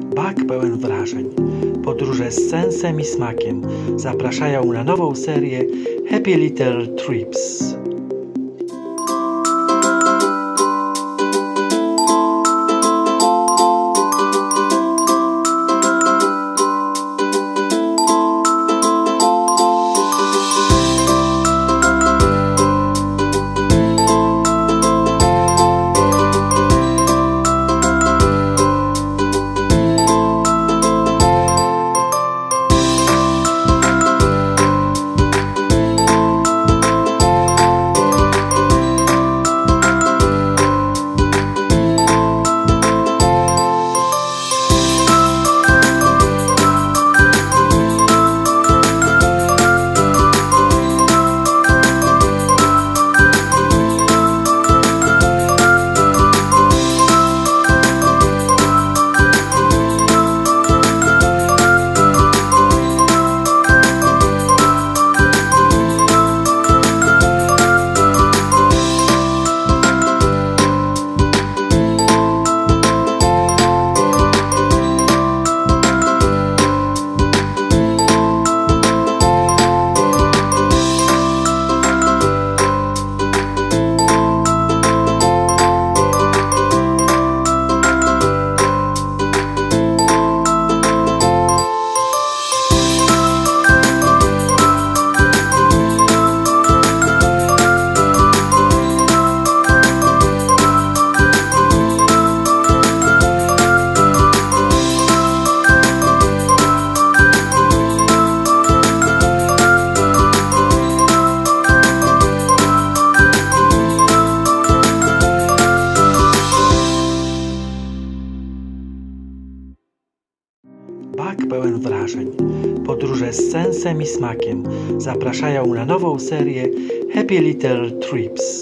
Bak pełen wrażeń. Podróże z sensem i smakiem zapraszają na nową serię Happy Little Trips. Bak pełen wrażeń. Podróże z sensem i smakiem zapraszają na nową serię Happy Little Trips.